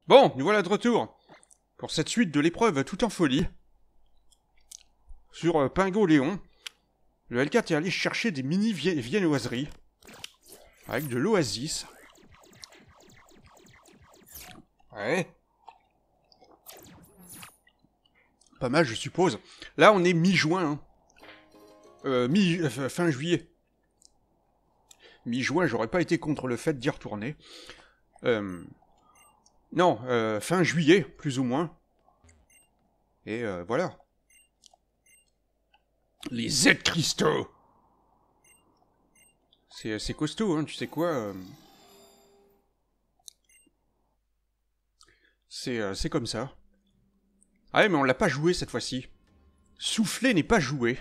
Bon, nous voilà de retour pour cette suite de l'épreuve tout en folie. Sur Pingo Léon, le L4 est allé chercher des mini viennoiseries avec de l'oasis. Ouais. Pas mal, je suppose. Là, on est mi-juin. Hein. Fin juillet. Mi-juin, j'aurais pas été contre le fait d'y retourner. Non, fin juillet, plus ou moins. Et voilà. Les Z-cristaux. C'est costaud, hein, tu sais quoi. C'est comme ça. Ah ouais, mais on l'a pas joué cette fois-ci. Souffler n'est pas joué.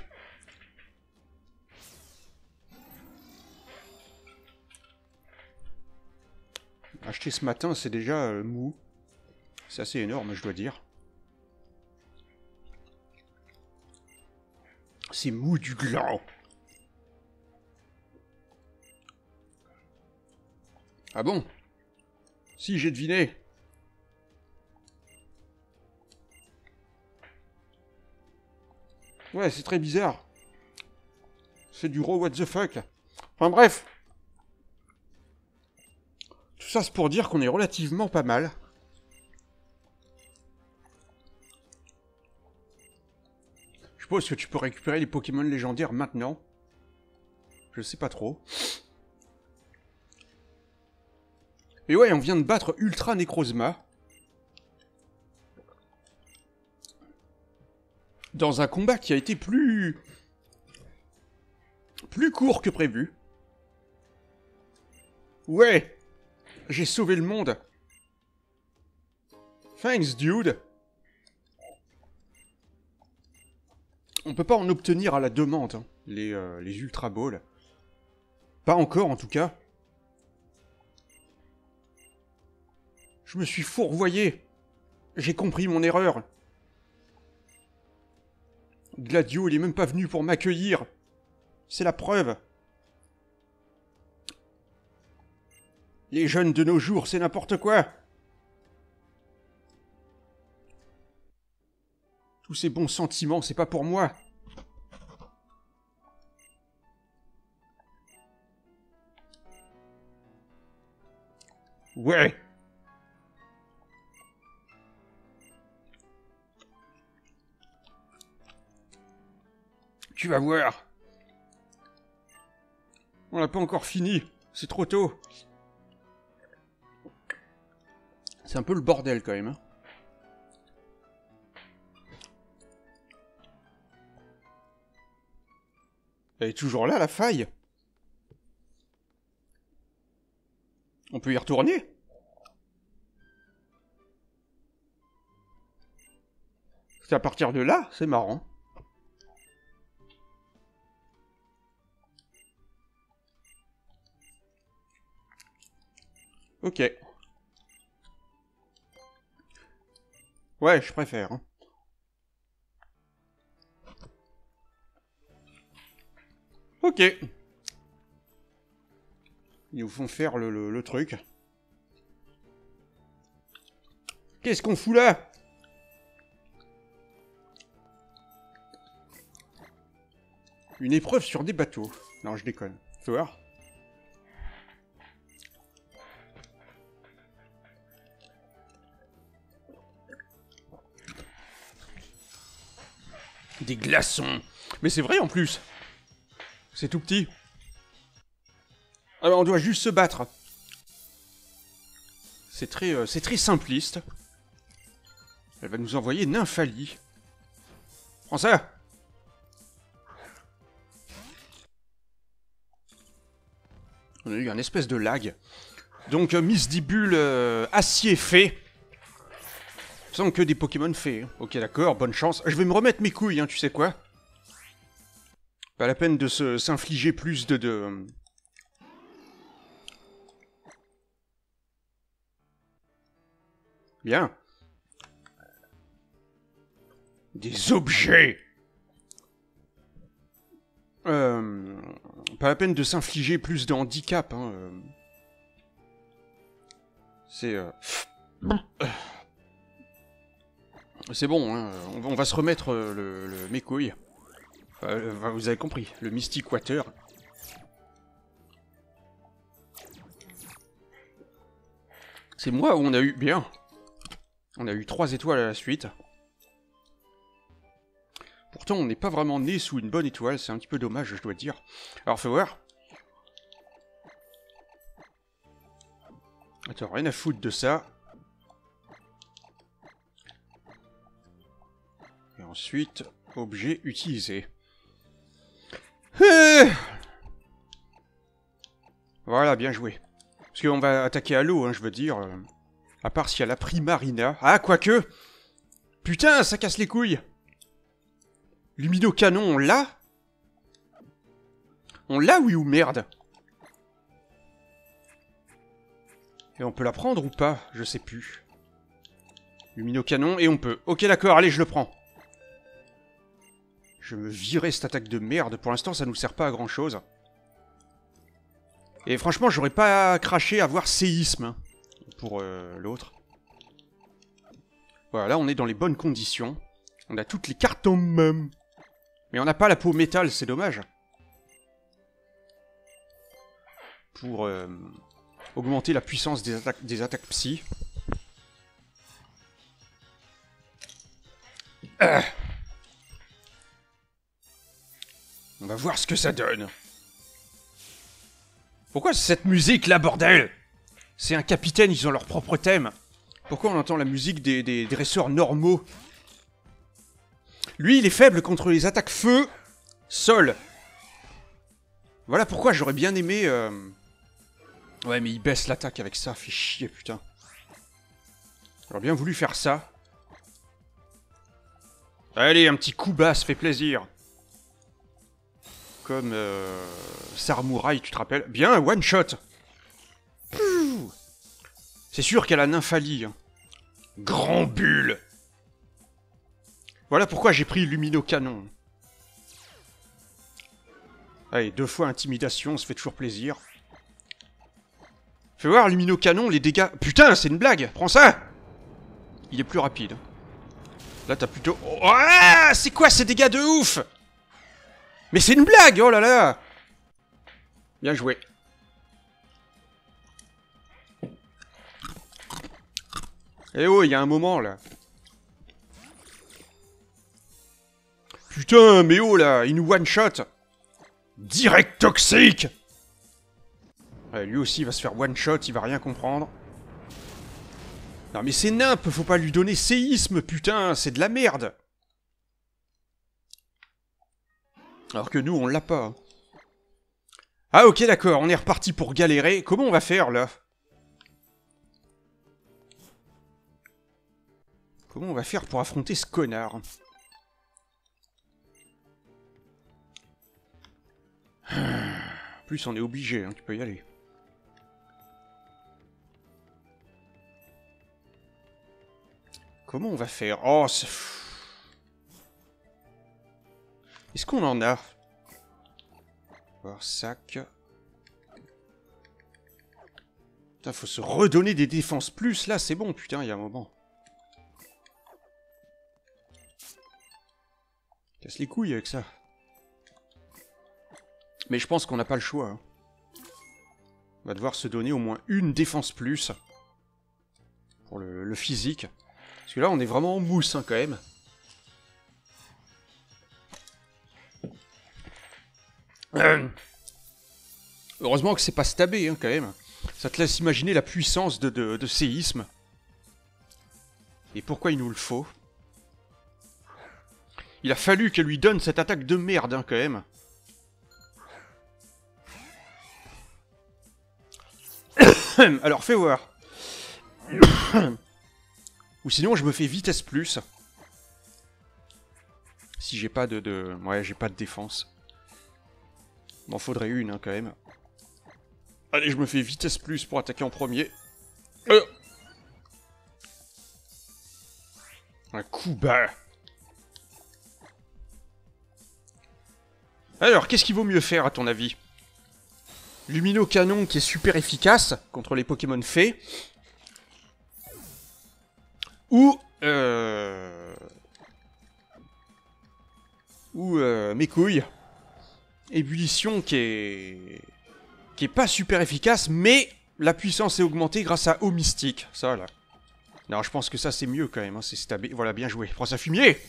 Acheté ce matin, c'est déjà mou. C'est assez énorme, je dois dire. C'est mou du gland. Ah bon? Si, j'ai deviné. Ouais, c'est très bizarre. C'est du raw what the fuck. Enfin bref. Tout ça, c'est pour dire qu'on est relativement pas mal. Je suppose que tu peux récupérer les Pokémon légendaires maintenant. Je sais pas trop. Et ouais, on vient de battre Ultra Necrozma. Dans un combat qui a été plus court que prévu. Ouais, j'ai sauvé le monde. Thanks, dude. On peut pas en obtenir à la demande, hein, les Ultra Balls. Pas encore, en tout cas. Je me suis fourvoyé. J'ai compris mon erreur. Gladio, il est même pas venu pour m'accueillir. C'est la preuve. Les jeunes de nos jours, c'est n'importe quoi. Tous ces bons sentiments, c'est pas pour moi. Ouais. Tu vas voir. On n'a pas encore fini. C'est trop tôt. C'est un peu le bordel quand même. Hein. Elle est toujours là, la faille. On peut y retourner? C'est à partir de là, c'est marrant. Ok. Ouais, je préfère. Hein. Ok. Ils nous font faire le truc. Qu'est-ce qu'on fout là? Une épreuve sur des bateaux. Non, je déconne. Faut voir. Des glaçons. Mais c'est vrai en plus. C'est tout petit. Alors on doit juste se battre. C'est très simpliste. Elle va nous envoyer Nymphalie. Prends ça. On a eu un espèce de lag. Donc Misdibule acier fait. Sans que des Pokémon faits. Hein. Ok d'accord, bonne chance. Je vais me remettre mes couilles, hein, tu sais quoi. Pas la peine de s'infliger plus de... Bien. Des objets. Pas la peine de s'infliger plus de handicap. Hein. C'est... C'est bon, hein. On va se remettre mes couilles. Vous avez compris, le Mystic Water. C'est moi où on a eu... Bien. On a eu 3 étoiles à la suite. Pourtant, on n'est pas vraiment né sous une bonne étoile. C'est un petit peu dommage, je dois dire. Alors, fais voir. Attends, rien à foutre de ça. Et ensuite, objet utilisé. Voilà, bien joué. Parce qu'on va attaquer à l'eau, hein, je veux dire. À part s'il y a la Primarina. Ah, quoique. Putain, ça casse les couilles. Luminocanon, on l'a? On l'a, oui ou merde? Et on peut la prendre ou pas? Je sais plus. Luminocanon, et on peut. Ok, d'accord, allez, je le prends. Je vais me virer cette attaque de merde. Pour l'instant, ça nous sert pas à grand chose. Et franchement, j'aurais pas craché à voir séisme pour l'autre. Voilà, là, on est dans les bonnes conditions. On a toutes les cartes en main. Mais on n'a pas la peau métal, c'est dommage. Pour augmenter la puissance des attaques psy. On va voir ce que ça donne. Pourquoi cette musique là, bordel? C'est un capitaine, ils ont leur propre thème. Pourquoi on entend la musique des dresseurs normaux? Lui, il est faible contre les attaques feu, sol. Voilà pourquoi j'aurais bien aimé... Ouais, mais il baisse l'attaque avec ça, fait chier, putain. J'aurais bien voulu faire ça. Allez, un petit coup bas, ça fait plaisir. Comme Samurai, tu te rappelles? Bien, one shot. C'est sûr qu'elle a Nymphalie. Hein. Grand bulle. Voilà pourquoi j'ai pris Luminocanon. Allez, 2 fois intimidation, ça fait toujours plaisir. Fais voir, Luminocanon, les dégâts... Putain, c'est une blague. Prends ça. Il est plus rapide. Là, t'as plutôt... Oh, ah, c'est quoi ces dégâts de ouf? Mais c'est une blague. Oh là là. Bien joué. Eh oh, il y a un moment, là. Putain, mais oh, là, il nous one-shot. Direct toxique. Ouais, lui aussi, il va se faire one-shot, il va rien comprendre. Non, mais c'est nimp, faut pas lui donner séisme, putain, c'est de la merde. Alors que nous, on l'a pas. Ah, ok, d'accord, on est reparti pour galérer. Comment on va faire, là? Comment on va faire pour affronter ce connard? En plus, on est obligé, hein, tu peux y aller. Comment on va faire? Oh, c'est... Est-ce qu'on en a? Alors, sac... Putain, faut se redonner des défenses plus, là, c'est bon, putain, il y a un moment. Casse les couilles avec ça. Mais je pense qu'on n'a pas le choix. Hein. On va devoir se donner au moins une défense plus. Pour le physique. Parce que là, on est vraiment en mousse, hein, quand même. Heureusement que c'est pas stabé, hein, quand même. Ça te laisse imaginer la puissance de séisme. Et pourquoi il nous le faut. Il a fallu qu'elle lui donne cette attaque de merde, hein, quand même. Alors, fais voir. Ou sinon, je me fais vitesse plus. Si j'ai pas Ouais, j'ai pas de défense. M'en faudrait une, hein, quand même. Allez, je me fais vitesse plus pour attaquer en premier. Un coup bas. Alors, qu'est-ce qu'il vaut mieux faire, à ton avis? Luminocanon qui est super efficace contre les Pokémon fées. Ou mes couilles. Ébullition qui est pas super efficace, mais la puissance est augmentée grâce à eau mystique. Ça, là. Non, je pense que ça, c'est mieux, quand même. Hein. C'est stabé. Voilà, bien joué. Prends ça, fumier.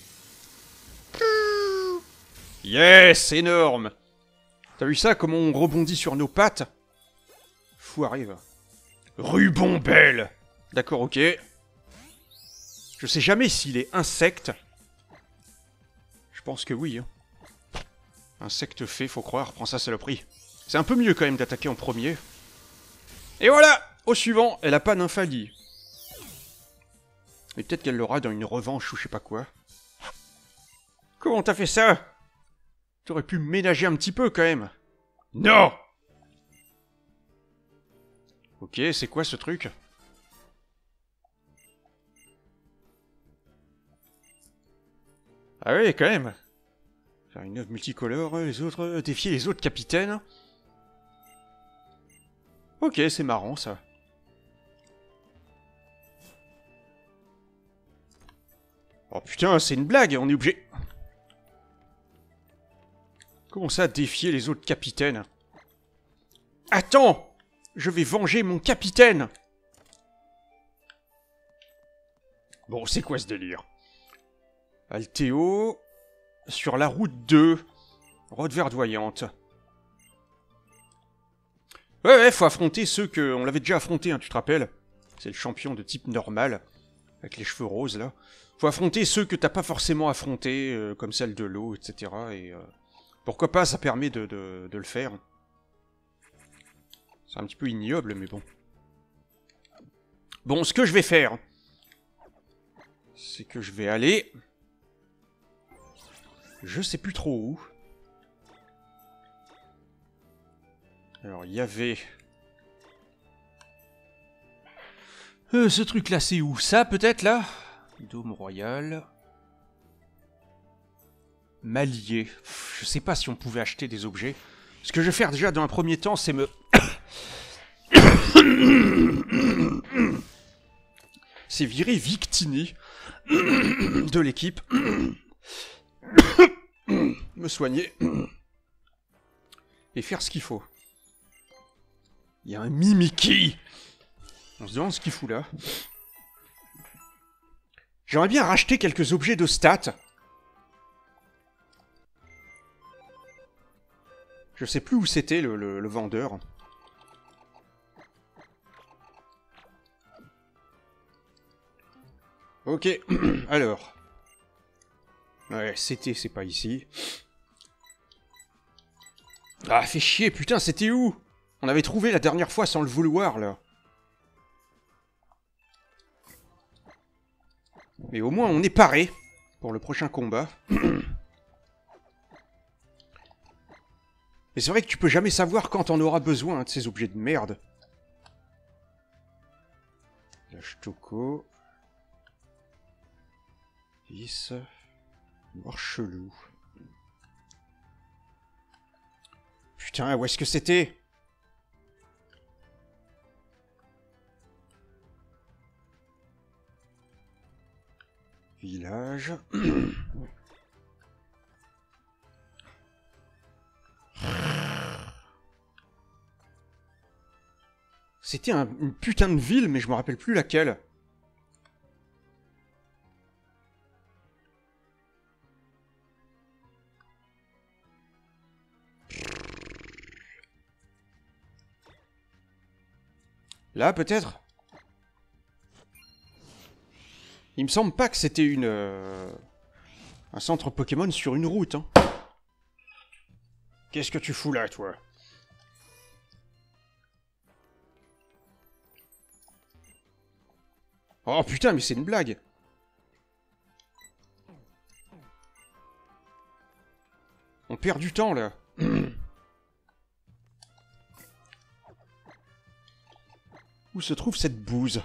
Yes, énorme. T'as vu ça, comment on rebondit sur nos pattes? Foiré, va. Ruban belle. D'accord, ok. Je sais jamais s'il est insecte. Je pense que oui. Hein. Insecte fait, faut croire. Prends ça, saloperie. C'est un peu mieux, quand même, d'attaquer en premier. Et voilà. Au suivant, elle a pas d'infali. Mais peut-être qu'elle l'aura dans une revanche ou je sais pas quoi. Comment t'as fait ça? T'aurais pu ménager un petit peu, quand même. Non! Ok, c'est quoi ce truc? Ah oui, quand même. Faire une œuvre multicolore, les autres... défier les autres capitaines. Ok, c'est marrant, ça. Oh putain, c'est une blague, on est obligé... Comment ça, défier les autres capitaines? Attends! Je vais venger mon capitaine! Bon, c'est quoi ce délire? Altéo... Sur la route 2. Route verdoyante. Ouais, faut affronter ceux que... On l'avait déjà affronté, hein, tu te rappelles? C'est le champion de type normal. Avec les cheveux roses, là. Faut affronter ceux que t'as pas forcément affrontés, comme celle de l'eau, etc. Et... pourquoi pas, ça permet de le faire. C'est un petit peu ignoble, mais bon. Bon, ce que je vais faire, c'est que je vais aller... Je sais plus trop où. Alors, il y avait... ce truc-là, c'est où? Ça, peut-être, là? Dôme royal... Malier. Je sais pas si on pouvait acheter des objets. Ce que je vais faire, déjà, dans un premier temps, c'est me... c'est virer Victini de l'équipe. Me soigner. Et faire ce qu'il faut. Il y a un Mimiki. On se demande ce qu'il fout là. J'aimerais bien racheter quelques objets de stats. Je sais plus où c'était le vendeur. Ok, alors. Ouais, c'était, c'est pas ici. Ah, fait chier, putain, c'était où? On avait trouvé la dernière fois sans le vouloir, là. Mais au moins, on est paré pour le prochain combat. Mais c'est vrai que tu peux jamais savoir quand on aura besoin de ces objets de merde. La Shtoko. Vis. Noir chelou. Putain, où est-ce que c'était? Village. C'était une putain de ville, mais je me rappelle plus laquelle. Là, peut-être? Il me semble pas que c'était un centre Pokémon sur une route, hein. Qu'est-ce que tu fous là, toi? Oh putain, mais c'est une blague! On perd du temps, là. Où se trouve cette bouse?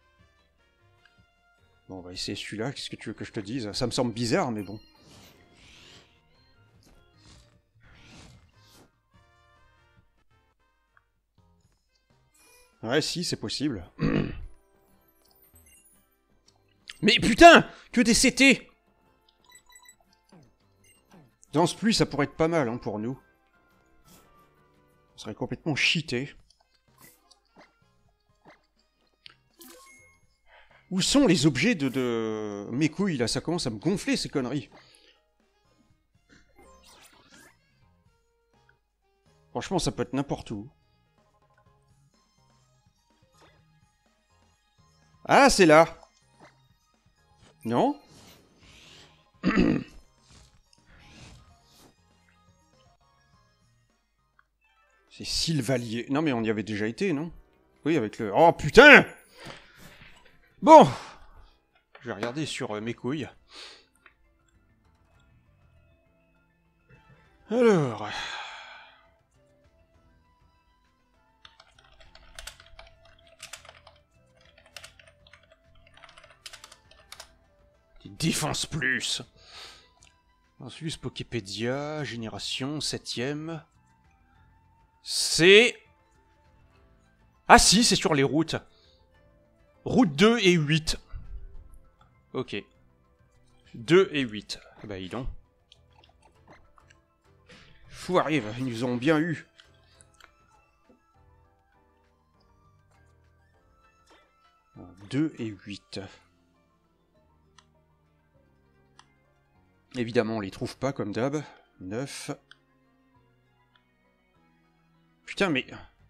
Bon, on va essayer celui-là. Qu'est-ce que tu veux que je te dise? Ça me semble bizarre, mais bon. Ouais, si, c'est possible. Mais putain! Que des CT! Dans ce pluie, ça pourrait être pas mal hein, pour nous. On serait complètement cheaté. Où sont les objets de mes couilles, là? Ça commence à me gonfler, ces conneries. Franchement, ça peut être n'importe où. Ah, c'est là! Non? C'est Sylvalier. Non, mais on y avait déjà été, non? Oui, avec le... Oh, putain! Bon! Je vais regarder sur mes couilles. Alors... Défense plus. Ensuite, Poképédia, génération, 7ème. C'est... Ah si, c'est sur les routes. Route 2 et 8. Ok. 2 et 8. Eh ben, dis donc. Fou arrive, ils nous ont bien eu. « 2 et 8. Évidemment, on les trouve pas comme d'hab. 9. Putain, mais...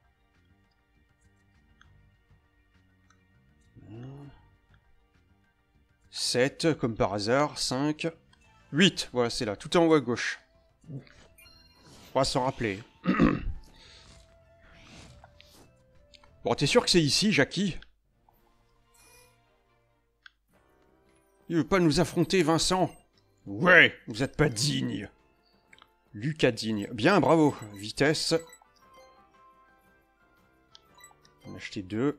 7, comme par hasard. 5. 8. Voilà, c'est là. Tout en haut à gauche. On va s'en rappeler. Bon, t'es sûr que c'est ici, Jackie? Il veut pas nous affronter, Vincent? Ouais, vous êtes pas digne. Lucas digne. Bien, bravo. Vitesse. On a acheté 2.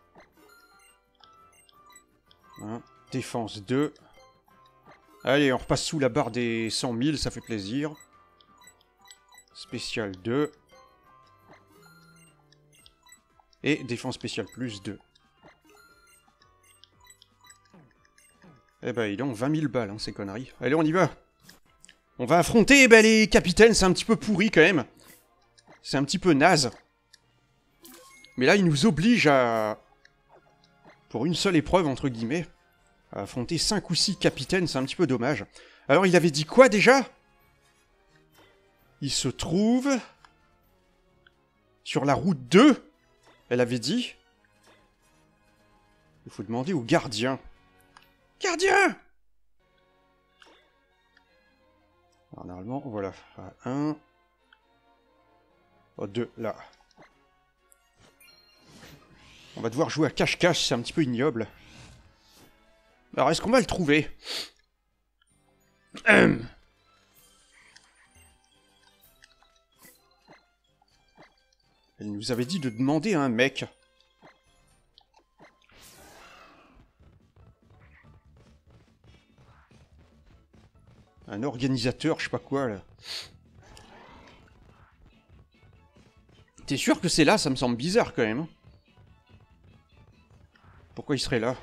Hein. Défense 2. Allez, on repasse sous la barre des 100 000, ça fait plaisir. Spécial 2. Et défense spéciale plus 2. Eh ben, ils ont 20 000 balles, hein, ces conneries. Allez, on y va. On va affronter les capitaines, c'est un petit peu pourri quand même. C'est un petit peu naze. Mais là, ils nous obligent à... Pour une seule épreuve, entre guillemets, à affronter 5 ou 6 capitaines, c'est un petit peu dommage. Alors, il avait dit quoi, déjà? Il se trouve... Sur la route 2, elle avait dit... Il faut demander au gardien. Gardien! Alors, normalement, voilà. 1... Oh, 2, là. On va devoir jouer à cache-cache, c'est un petit peu ignoble. Alors, est-ce qu'on va le trouver? Elle nous avait dit de demander à un mec. Un organisateur, je sais pas quoi, là. T'es sûr que c'est là? Ça me semble bizarre, quand même. Pourquoi il serait là?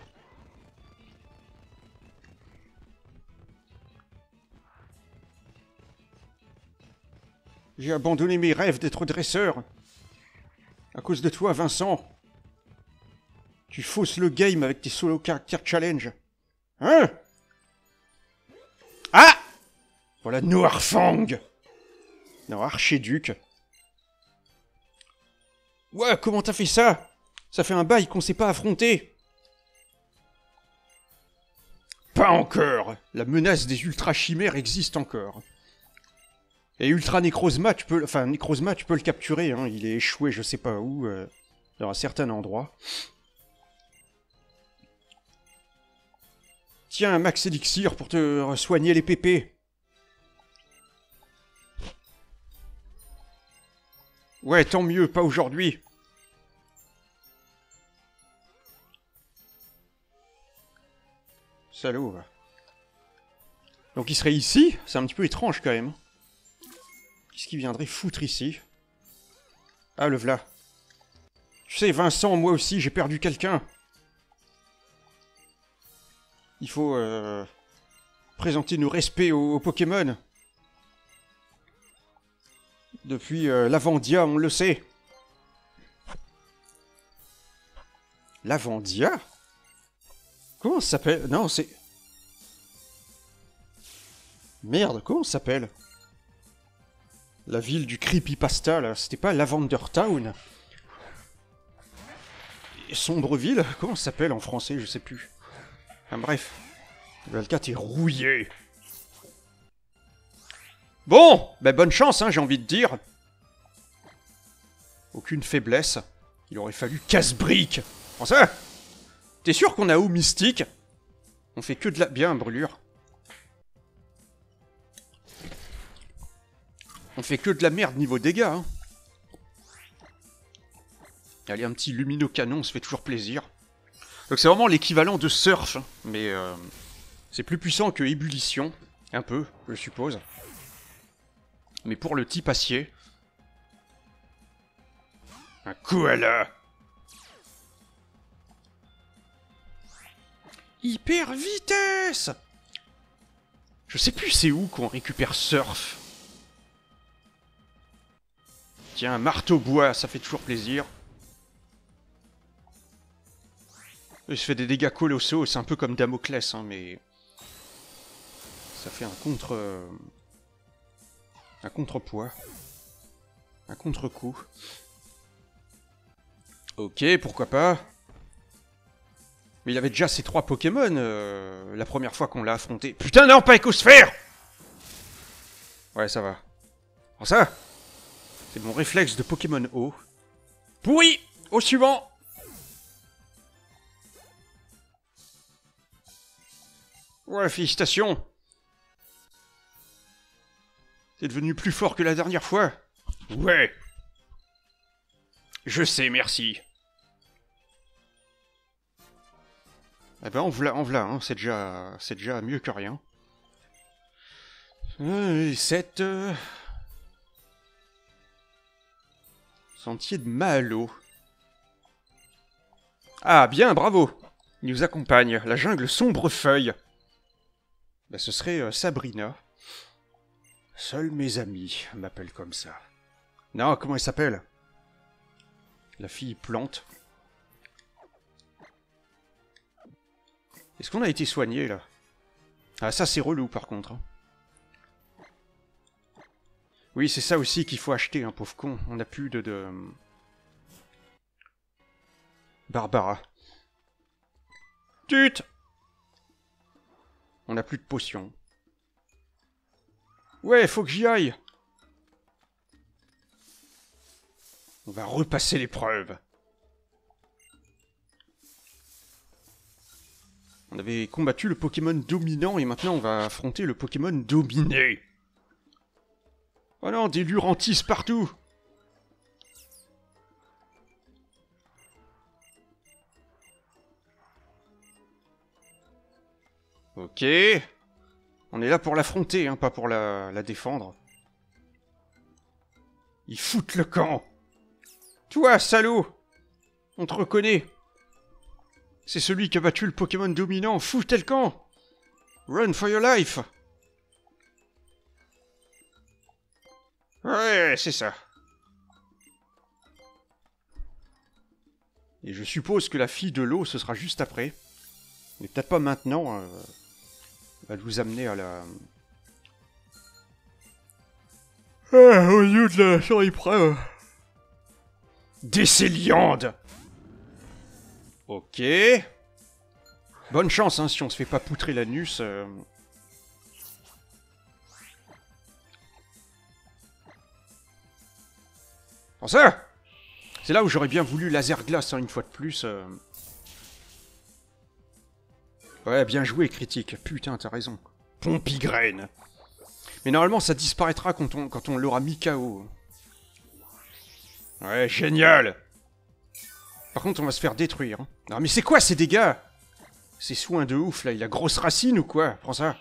J'ai abandonné mes rêves d'être dresseur. À cause de toi, Vincent. Tu fausses le game avec tes solo character challenge. Hein? Ah! Voilà Noirfang. Non, Archéduc. Ouais, comment t'as fait ça? Ça fait un bail qu'on s'est pas affronté. Pas encore. La menace des ultra-chimères existe encore. Et Ultra Necrozma, tu peux le capturer, hein. Il est échoué je sais pas où, dans un certain endroit. Tiens, un max élixir pour te soigner les pépés. Ouais, tant mieux, pas aujourd'hui. Salaud, va. Donc il serait ici? C'est un petit peu étrange quand même. Qu'est-ce qu'il viendrait foutre ici? Ah, le v'là. Tu sais, Vincent, moi aussi, j'ai perdu quelqu'un. Il faut présenter nos respects aux Pokémon. Depuis Lavandia, on le sait. Lavandia? Comment ça s'appelle? Non, c'est... Merde, comment ça s'appelle? La ville du creepypasta, là. C'était pas Lavender Town? Et Sombreville? Comment ça s'appelle en français? Je sais plus. Enfin bref. Valkat est rouillé. Bon, ben bonne chance, hein, j'ai envie de dire. Aucune faiblesse. Il aurait fallu casse-brique. Prends ça. T'es sûr qu'on a eau mystique? On fait que de la... Bien, brûlure. On fait que de la merde niveau dégâts, hein. Allez, un petit lumino-canon, on se fait toujours plaisir. Donc c'est vraiment l'équivalent de surf, hein, mais c'est plus puissant que ébullition. Un peu, je suppose. Mais pour le type acier... Un koala. Hyper vitesse. Je sais plus c'est où qu'on récupère surf. Tiens, un marteau bois, ça fait toujours plaisir. Il se fait des dégâts colossaux, c'est un peu comme Damoclès, hein, mais... Ça fait un contrepoids. Un contre-coup. Ok, pourquoi pas. Mais il avait déjà ces 3 Pokémon la première fois qu'on l'a affronté. Putain, non, pas Écosphère! Ouais, ça va. Alors ça, c'est mon réflexe de Pokémon eau. Pourri! Au suivant! Ouais, félicitations! T'es devenu plus fort que la dernière fois? Ouais! Je sais, merci. Eh ben, en v'là, hein. C'est déjà mieux que rien. 7... Sentier de Mahalo. Ah, bien, bravo. Il nous accompagne, la jungle Sombrefeuille. Ben, ce serait Sabrina. Seuls mes amis m'appellent comme ça. Non, comment elle s'appelle? La fille plante. Est-ce qu'on a été soigné, là? Ah, ça, c'est relou, par contre. Hein. Oui, c'est ça aussi qu'il faut acheter, un pauvre con. On n'a plus de... Barbara. Tut! On n'a plus de potions. Ouais, faut que j'y aille. On va repasser l'épreuve. On avait combattu le Pokémon dominant et maintenant on va affronter le Pokémon dominé. Oh non, des Lurantis partout! Ok. On est là pour l'affronter, hein, pas pour la défendre. Ils foutent le camp! Toi, salaud! On te reconnaît! C'est celui qui a battu le Pokémon dominant, foutez le camp! Run for your life! Ouais, c'est ça. Et je suppose que la fille de l'eau, ce sera juste après. Mais peut-être pas maintenant. Va nous amener à la... Ah, au lieu de la sur l'épreuve. Décéliande! Ok. Bonne chance, hein, si on se fait pas poutrer l'anus. Bon, ça! C'est là où j'aurais bien voulu laser glace, hein, une fois de plus. Ouais, bien joué, critique. Putain, t'as raison. Pompigraine. Mais normalement, ça disparaîtra quand on l'aura mis KO. Ouais, génial! Par contre, on va se faire détruire. Hein. Non, mais c'est quoi ces dégâts? Ces soins de ouf, là. Il a grosse racine ou quoi? Prends ça.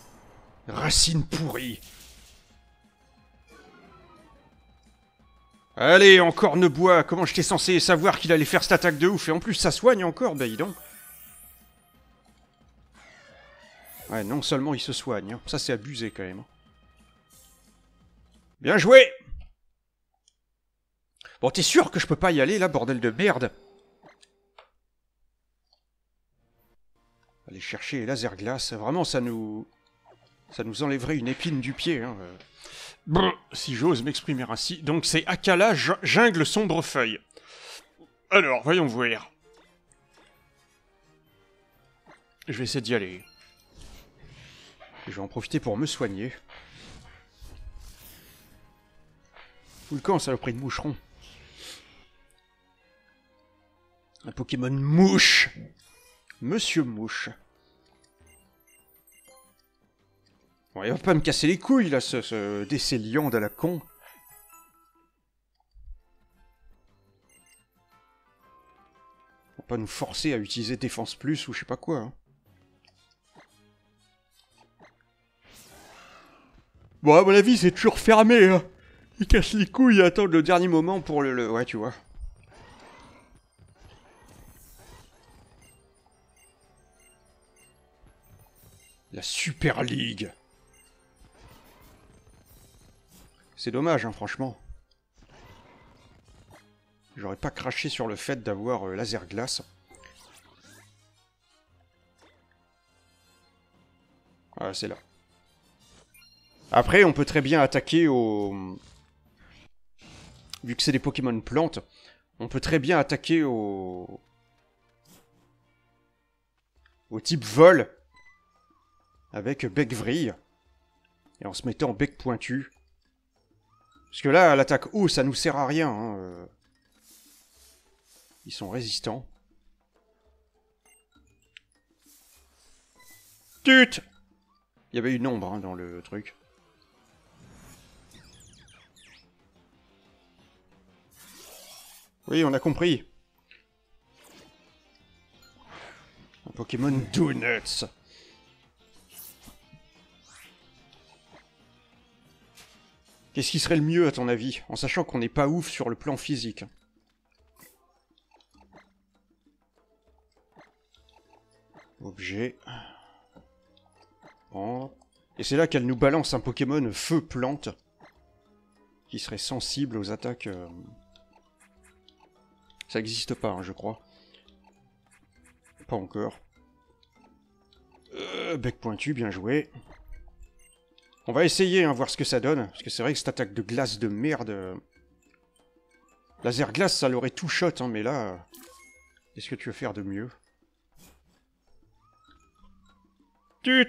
Racine pourrie. Allez, encore ne bois. Comment j'étais censé savoir qu'il allait faire cette attaque de ouf? Et en plus, ça soigne encore, bah dis donc. Ouais, non seulement il se soigne. Hein. Ça, c'est abusé, quand même. Bien joué! Bon, t'es sûr que je peux pas y aller, là, bordel de merde? Aller chercher les laser glace. Vraiment, ça nous enlèverait une épine du pied. Hein. Brr, si j'ose m'exprimer ainsi. Donc c'est Akala, jungle sombrefeuille. Alors, voyons voir. Je vais essayer d'y aller. Je vais en profiter pour me soigner. Fous le camp, saloperie de moucheron. Un Pokémon mouche. Monsieur Mouche. Bon, il va pas me casser les couilles, là, ce décéliant de la con. Il va pas nous forcer à utiliser Défense Plus ou je sais pas quoi. Hein. Bon, à mon avis, c'est toujours fermé. Hein. Il casse les couilles et attend le dernier moment pour le... Ouais, tu vois. La Super League. C'est dommage, hein, franchement. J'aurais pas craché sur le fait d'avoir laser glace. Voilà, c'est là. Après, on peut très bien attaquer au... Vu que c'est des Pokémon plantes, on peut très bien attaquer au... Au type vol. Avec bec vrille. Et en se mettant en bec pointu. Parce que là, l'attaque eau, ça nous sert à rien. Hein. Ils sont résistants. Tut! Il y avait une ombre hein, dans le truc. Oui, on a compris. Un Pokémon Donuts. Qu'est-ce qui serait le mieux à ton avis? En sachant qu'on n'est pas ouf sur le plan physique. Objet. Bon. Et c'est là qu'elle nous balance un Pokémon feu-plante. Qui serait sensible aux attaques... Ça n'existe pas, hein, je crois. Pas encore. Bec pointu, bien joué. On va essayer, hein, voir ce que ça donne. Parce que c'est vrai que cette attaque de glace de merde... Laser glace, ça l'aurait tout shot, hein, mais là... Qu'est-ce que tu veux faire de mieux? Tut!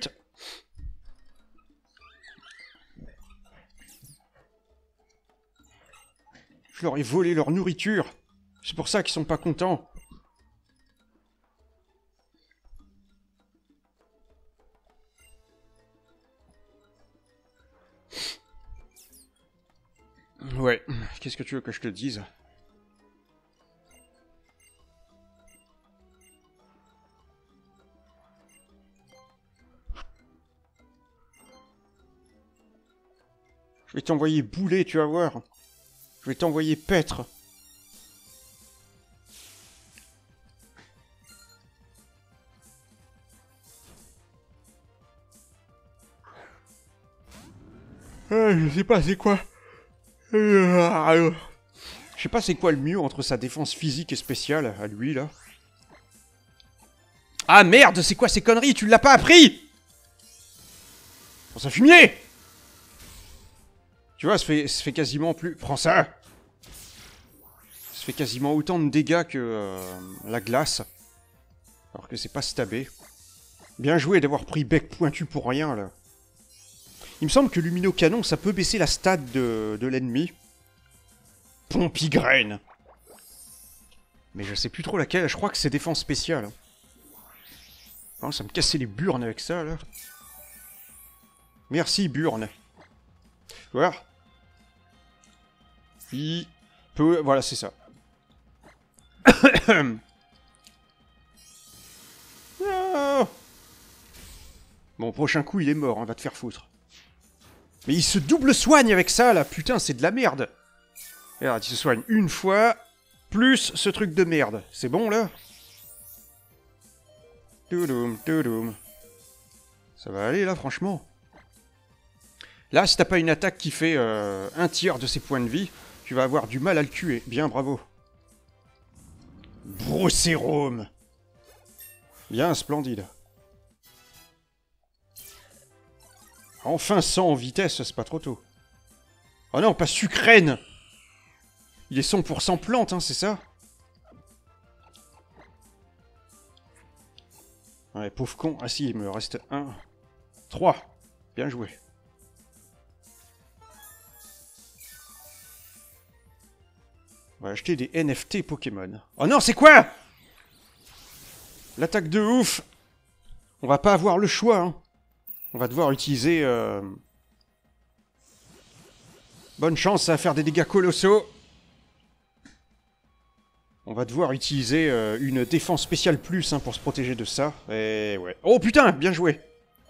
Je leur ai volé leur nourriture. C'est pour ça qu'ils sont pas contents. Ouais, qu'est-ce que tu veux que je te dise? Je vais t'envoyer bouler, tu vas voir. Je vais t'envoyer paître. Je sais pas c'est quoi. Je sais pas c'est quoi le mieux entre sa défense physique et spéciale, à lui, là. Ah merde, c'est quoi ces conneries? Tu l'as pas appris? Prends ça fumier! Tu vois, ça fait quasiment plus... Prends ça! Ça fait quasiment autant de dégâts que la glace. Alors que c'est pas stabé. Bien joué d'avoir pris bec pointu pour rien, là. Il me semble que Luminocanon, ça peut baisser la stat de l'ennemi. Pompigraine. Mais je sais plus trop laquelle, je crois que c'est défense spéciale. Oh, ça me cassait les burnes avec ça, là. Merci, burne. Voilà. Il peut... Voilà, c'est ça. Non. Bon, prochain coup, il est mort, hein, va te faire foutre. Mais il se double soigne avec ça, là. Putain, c'est de la merde. Regarde, il se soigne une fois, plus ce truc de merde. C'est bon, là? Toudoum, toudoum. Ça va aller, là, franchement. Là, si t'as pas une attaque qui fait un tiers de ses points de vie, tu vas avoir du mal à le tuer. Bien, bravo. Brocérum. Bien, splendide. Enfin 100 en vitesse, c'est pas trop tôt. Oh non, pas sucrène. Il est 100% plante, hein, c'est ça? Ouais, pauvre con. Ah si, il me reste 1. 3. Bien joué. On va acheter des NFT Pokémon. Oh non, c'est quoi? L'attaque de ouf. On va pas avoir le choix, hein. On va devoir utiliser... Bonne chance, ça va faire des dégâts colossaux. On va devoir utiliser une défense spéciale plus hein, pour se protéger de ça. Et ouais. Oh putain, bien joué.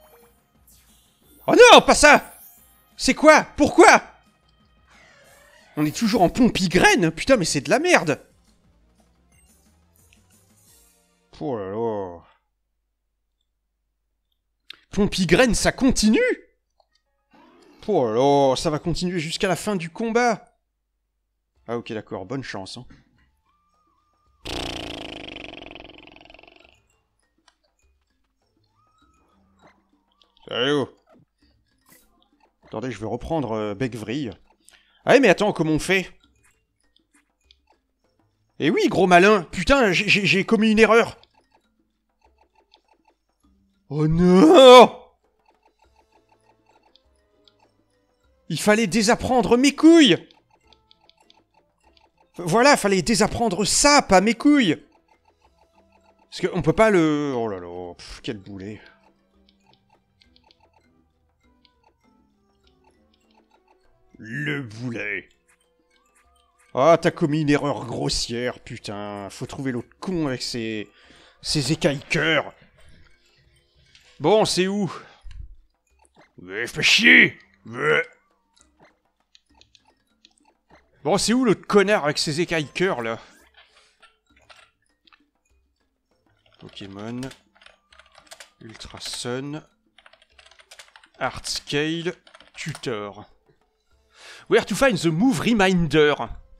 Oh non, pas ça. C'est quoi? Pourquoi? On est toujours en pompigraine. Putain, mais c'est de la merde. Oh là là. Pompigraine, ça continue? Oh là là, ça va continuer jusqu'à la fin du combat. Ah ok, d'accord, bonne chance. Hein. Salut. Attendez, je vais reprendre Becvrille. Ah ouais, mais attends, comment on fait? Eh oui, gros malin. Putain, j'ai commis une erreur. Oh non! Il fallait désapprendre mes couilles. Voilà, fallait désapprendre ça, pas mes couilles. Parce qu'on peut pas le... Oh là là, pff, quel boulet. Le boulet. Ah, t'as commis une erreur grossière, putain. Faut trouver l'autre con avec ses écailles-cœurs. Bon, c'est où? Ouais, fais chier. Ouais. Bon, c'est où l'autre connard avec ses écailles-cœurs, là? Pokémon. Ultra Sun. Art Scale. Tutor. Where to find the move reminder?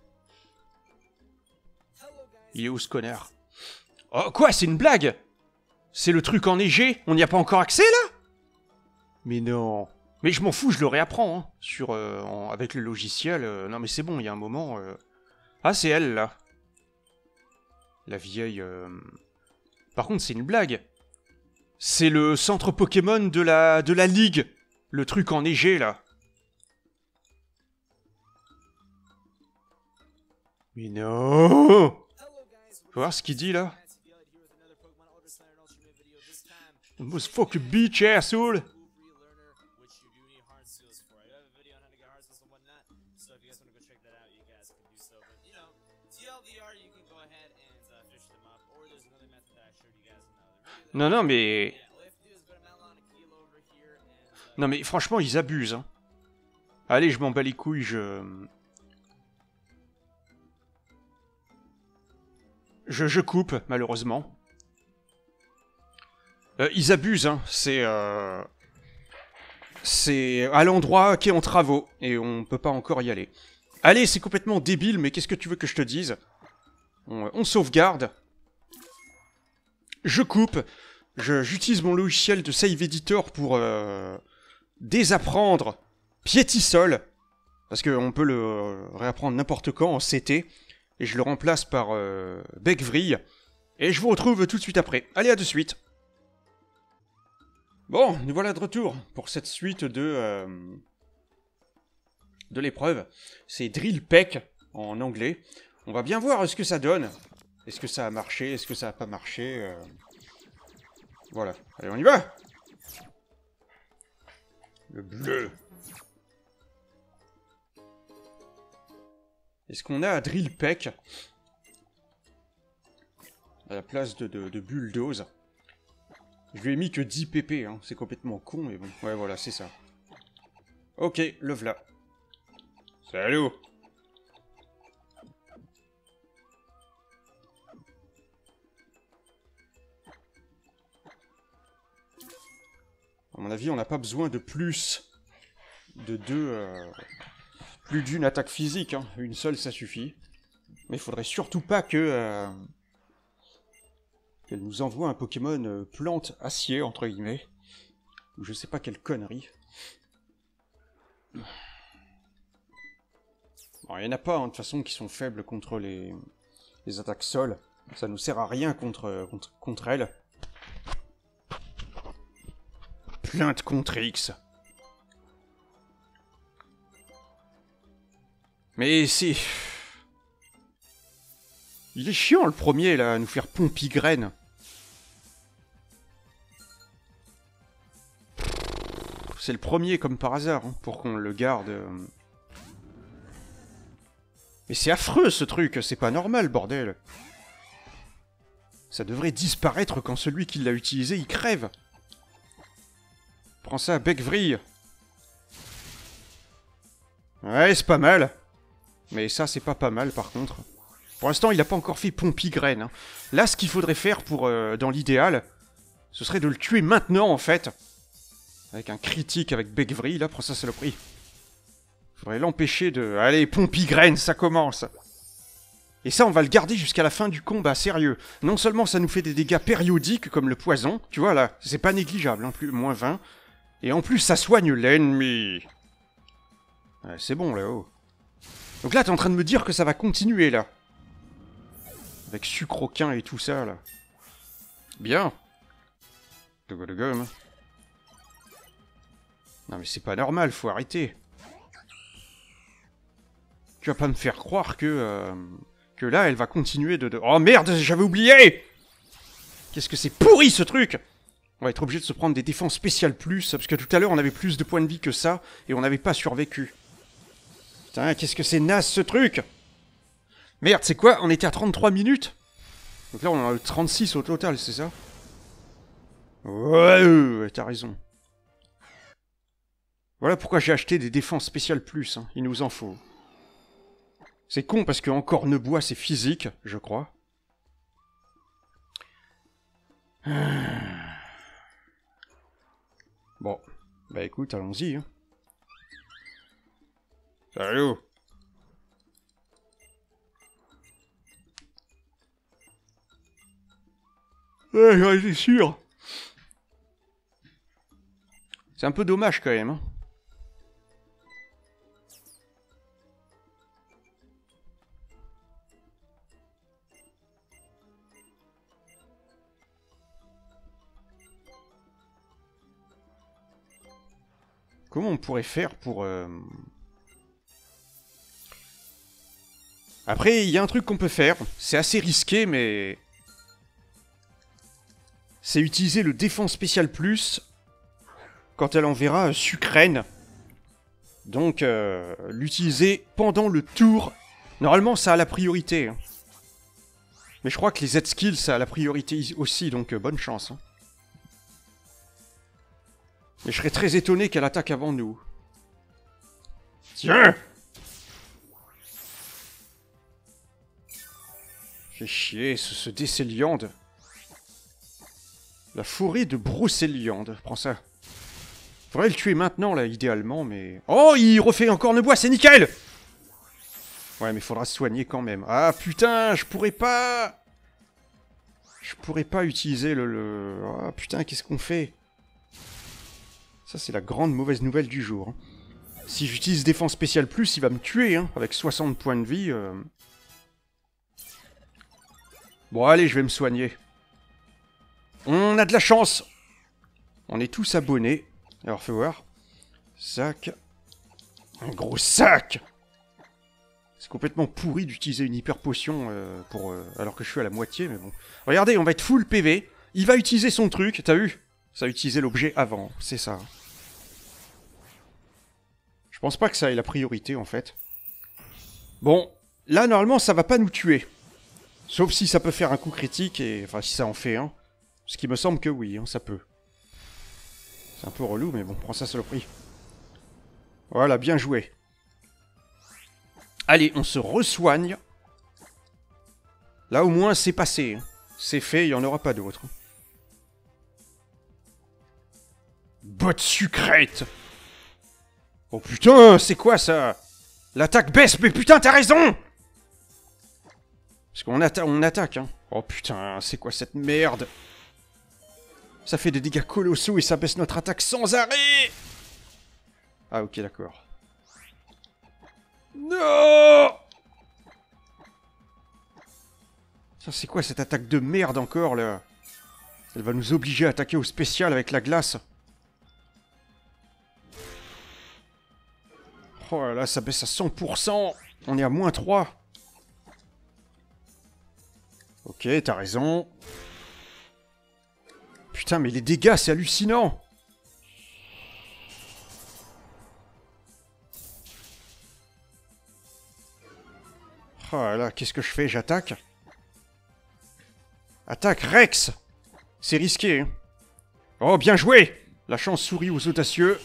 Il est où ce connard? Oh, quoi? C'est une blague? C'est le truc enneigé? On n'y a pas encore accès, là? Mais non. Mais je m'en fous, je le réapprends, hein. Sur, avec le logiciel. Non, mais c'est bon, il y a un moment... Ah, c'est elle, là. La vieille... Par contre, c'est une blague. C'est le centre Pokémon de la Ligue. Le truc enneigé, là. Mais non! Faut voir ce qu'il dit, là. Most fuck bitch, asshole! Non, non, mais... Non, mais franchement, ils abusent, hein. Allez, je m'en bats les couilles, Je coupe, malheureusement. Ils abusent, hein. C'est à l'endroit qui est en travaux. Et on peut pas encore y aller. Allez, c'est complètement débile, mais qu'est-ce que tu veux que je te dise? On sauvegarde. Je coupe. J'utilise mon logiciel de Save Editor pour désapprendre Piétisol. Parce qu'on peut le réapprendre n'importe quand en CT. Et je le remplace par Becvrille. Et je vous retrouve tout de suite après. Allez, à de suite. Bon, nous voilà de retour pour cette suite de l'épreuve. C'est Drill Peck en anglais. On va bien voir ce que ça donne. Est-ce que ça a marché? Est-ce que ça a pas marché? Voilà. Allez, on y va! Le bleu. Est-ce qu'on a Drill Peck à la place de Bulldoze? Je lui ai mis que 10 pp, hein. C'est complètement con, mais bon. Ouais, voilà, c'est ça. Ok, le v'là. Salut! À mon avis, on n'a pas besoin de plus de plus d'une attaque physique. Hein. Une seule, ça suffit. Mais il faudrait surtout pas que... qu'elle nous envoie un Pokémon plante acier, entre guillemets. Ou je sais pas quelle connerie. Bon, il y en a pas, hein, de toute façon, qui sont faibles contre les attaques sol. Ça nous sert à rien contre elles. Plainte contre X. Mais c'est... Il est chiant le premier là, à nous faire pompigraine. C'est le premier comme par hasard, hein, pour qu'on le garde. Mais c'est affreux ce truc, c'est pas normal bordel. Ça devrait disparaître quand celui qui l'a utilisé il crève. Prends ça, bec vrille. Ouais, c'est pas mal. Mais ça, c'est pas mal par contre. Pour l'instant, il n'a pas encore fait pompigraine. Hein. Là, ce qu'il faudrait faire pour dans l'idéal, ce serait de le tuer maintenant, en fait. Avec un critique avec Becvry, là, prends ça, saloperie. Faudrait l'empêcher de... Allez, pompigraine, ça commence. Et ça, on va le garder jusqu'à la fin du combat, sérieux. Non seulement ça nous fait des dégâts périodiques, comme le poison, tu vois, là, c'est pas négligeable, hein, plus, moins 20. Et en plus, ça soigne l'ennemi. Ouais, c'est bon, là-haut. Donc là, t'es en train de me dire que ça va continuer, là. Avec sucroquin et tout ça, là. Bien. De gomme. Non mais c'est pas normal, faut arrêter. Tu vas pas me faire croire que là, elle va continuer de... Oh merde, j'avais oublié! Qu'est-ce que c'est pourri, ce truc! On va être obligé de se prendre des défenses spéciales plus, parce que tout à l'heure, on avait plus de points de vie que ça, et on n'avait pas survécu. Putain, qu'est-ce que c'est naze, ce truc! Merde, c'est quoi? On était à 33 minutes? Donc là, on en a 36 au total, c'est ça? Ouais, t'as raison. Voilà pourquoi j'ai acheté des défenses spéciales plus, hein. Il nous en faut. C'est con parce que encore Cornebois, c'est physique, je crois. Bon, bah écoute, allons-y. Hein. Salut. Ouais, j'en étais sûr. C'est un peu dommage quand même. Hein. Comment on pourrait faire pour... Après, il y a un truc qu'on peut faire. C'est assez risqué, mais... C'est utiliser le défense spécial plus quand elle enverra Sucrène. Donc, l'utiliser pendant le tour. Normalement, ça a la priorité. Hein. Mais je crois que les Z-skills, ça a la priorité aussi, donc bonne chance. Hein. Mais je serais très étonné qu'elle attaque avant nous. Tiens! Fait chier, ce Décéliande. La forêt de Brocéliande. Prends ça. Faudrait le tuer maintenant, là, idéalement, mais... Oh, il refait encore Cornebois, c'est nickel! Ouais, mais faudra se soigner quand même. Ah, putain, je pourrais pas... Je pourrais pas utiliser le... Ah, putain, qu'est-ce qu'on fait? Ça, c'est la grande mauvaise nouvelle du jour. Hein. Si j'utilise défense spéciale plus, il va me tuer, hein, avec 60 points de vie. Bon, allez, je vais me soigner. On a de la chance! On est tous abonnés. Alors, fais voir. Sac. Un gros sac! C'est complètement pourri d'utiliser une hyper potion alors que je suis à la moitié, mais bon. Regardez, on va être full PV. Il va utiliser son truc, t'as vu? Ça a utilisé l'objet avant, c'est ça. Je pense pas que ça ait la priorité, en fait. Bon, là, normalement, ça va pas nous tuer. Sauf si ça peut faire un coup critique, et... Enfin, si ça en fait un. Ce qui me semble que oui, hein, ça peut. C'est un peu relou, mais bon, prends ça, saloperie. Voilà, bien joué. Allez, on se resoigne. Là, au moins, c'est passé. Hein. C'est fait, il n'y en aura pas d'autres. Botte sucrète. Oh putain, c'est quoi ça? L'attaque baisse, mais putain, t'as raison! Parce qu'on on attaque, hein. Oh putain, c'est quoi cette merde? Ça fait des dégâts colossaux et ça baisse notre attaque sans arrêt! Ah ok, d'accord. Non! Ça c'est quoi cette attaque de merde encore, là? Elle va nous obliger à attaquer au spécial avec la glace. Oh là là, ça baisse à 100%. On est à moins 3. Ok, t'as raison. Putain, mais les dégâts, c'est hallucinant. Oh là là, qu'est-ce que je fais? J'attaque? Attaque Rex! C'est risqué, hein. Oh, bien joué! La chance sourit aux audacieux.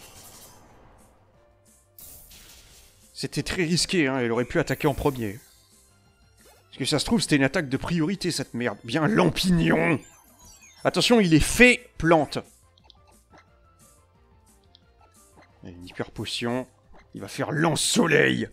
C'était très risqué, hein. Elle aurait pu attaquer en premier. Parce que ça se trouve, c'était une attaque de priorité, cette merde. Bien, Lampignon! Attention, il est fait plante. Il y a une hyper potion. Il va faire lance-soleil.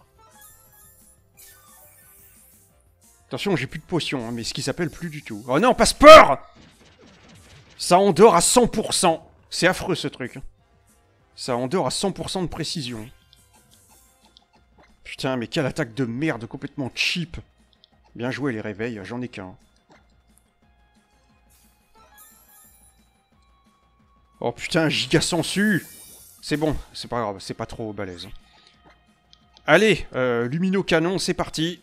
Attention, j'ai plus de potions, hein, mais ce qui s'appelle plus du tout. Oh non, passeport! Ça endort à 100%. C'est affreux, ce truc. Ça endort à 100% de précision. Putain, mais quelle attaque de merde complètement cheap. Bien joué, les réveils, j'en ai qu'un. Oh putain, giga sensu. C'est bon, c'est pas grave, c'est pas trop balèze. Allez, Lumino Canon, c'est parti.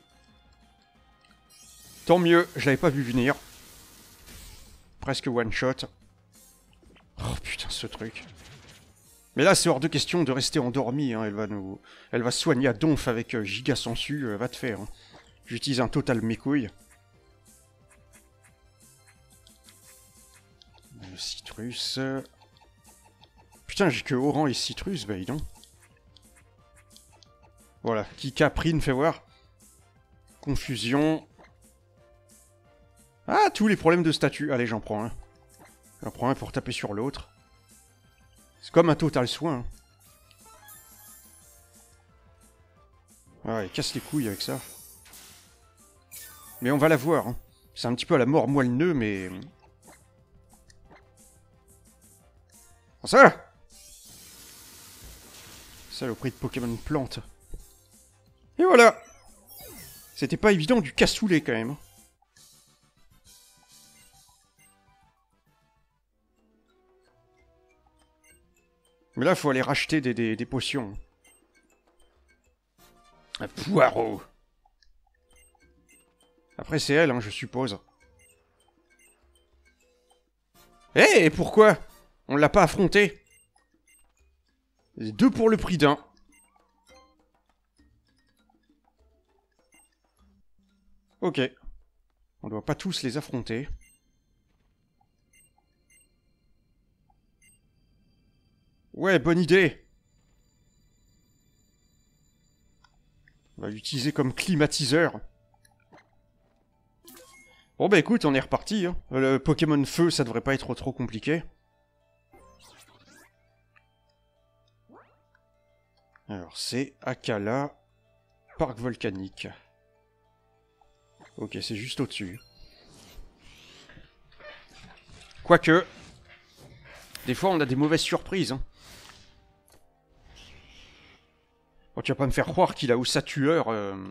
Tant mieux, je l'avais pas vu venir. Presque one shot. Oh putain, ce truc. Mais là, c'est hors de question de rester endormi, hein. Elle va soigner à donf avec giga sensu, va te faire. Hein. J'utilise un total mes couilles. Le citrus. Putain, j'ai que Oran et citrus, bah dis donc. Voilà, qui caprine, fais voir. Confusion. Ah, tous les problèmes de statut. Allez, j'en prends un. J'en prends un pour taper sur l'autre. C'est comme un total soin. Ah, il casse les couilles avec ça. Mais on va la voir. Hein. C'est un petit peu à la mort moelle-neu, mais... Ça Saloperie de Pokémon plante. Et voilà. C'était pas évident du cassoulet quand même. Mais là, faut aller racheter des potions. Un poireau. Après, c'est elle, hein, je suppose. Eh, pourquoi on l'a pas affronté? 2 pour le prix d'un. Ok. On doit pas tous les affronter. Ouais, bonne idée. On va l'utiliser comme climatiseur. Bon bah écoute, on est reparti. Hein. Le Pokémon Feu, ça devrait pas être trop compliqué. Alors c'est Akala, Parc Volcanique. Ok, c'est juste au-dessus. Quoique, des fois on a des mauvaises surprises. Hein. Oh, tu vas pas me faire croire qu'il a Ossatueur...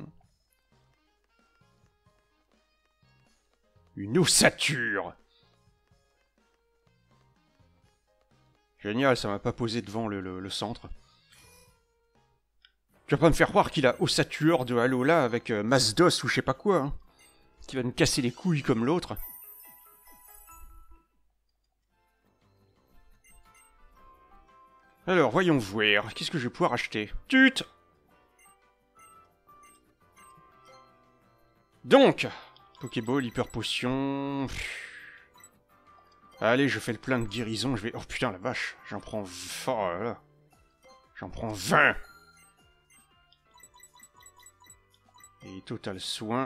Une ossature. Génial, ça m'a pas posé devant le centre. Tu vas pas me faire croire qu'il a Ossatueur de Alola avec Masdos ou je sais pas quoi. Hein, qui va nous casser les couilles comme l'autre. Alors, voyons voir. Qu'est-ce que je vais pouvoir acheter? Tut! Donc, Pokéball, Hyper Potion... Allez, je fais le plein de guérison, je vais... Oh putain, la vache, j'en prends... Oh là là. J'en prends 20. Et total soin...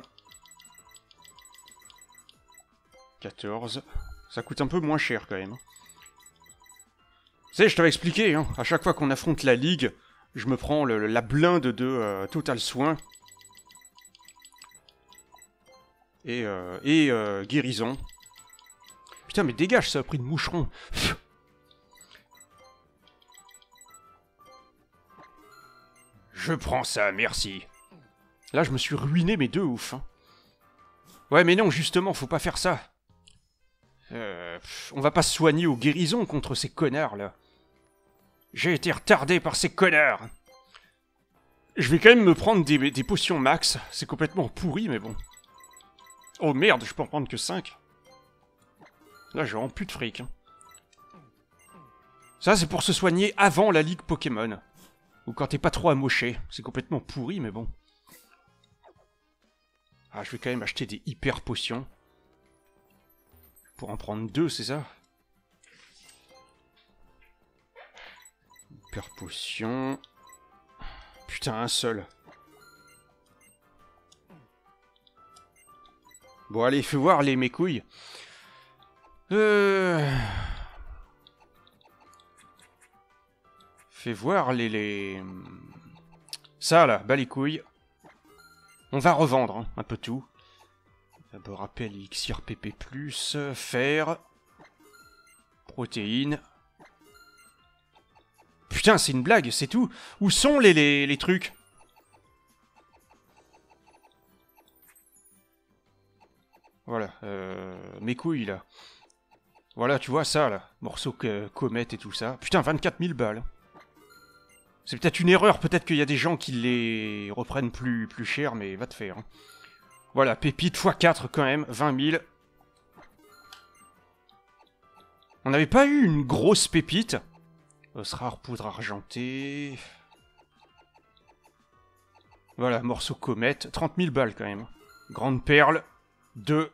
14. Ça coûte un peu moins cher quand même. sais, je t'avais expliqué, hein, à chaque fois qu'on affronte la Ligue, je me prends la blinde de Total Soin. Et guérison. Putain, mais dégage, ça a pris de moucheron. Je prends ça, merci. Là, je me suis ruiné, mais de ouf. Hein. Ouais, mais non, justement, faut pas faire ça. On va pas se soigner aux guérisons contre ces connards, là. J'ai été retardé par ces connards. Je vais quand même me prendre des potions max. C'est complètement pourri, mais bon. Oh merde, je peux en prendre que 5. Là, j'ai vraiment plus de fric. Hein. Ça, c'est pour se soigner avant la ligue Pokémon. Ou quand t'es pas trop amoché. C'est complètement pourri, mais bon. Ah, je vais quand même acheter des hyper potions. Pour en prendre 2, c'est ça? Hyper potion. Putain, un seul. Bon, allez, fais voir mes couilles. Fais voir Ça, là, bas les couilles. On va revendre, hein, un peu tout. D'abord, rappel, elixir PP+, fer. Protéines. Putain, c'est une blague, c'est tout. Où sont les trucs? Voilà, mes couilles, là. Voilà, tu vois ça, là. Morceau comète et tout ça. Putain, 24 000 balles. C'est peut-être une erreur, peut-être qu'il y a des gens qui les reprennent plus cher, mais va te faire. Hein. Voilà, pépite x4 quand même, 20 000. On n'avait pas eu une grosse pépite. Os rare, poudre argentée. Voilà, morceau comète, 30 000 balles quand même. Grande perle. 2.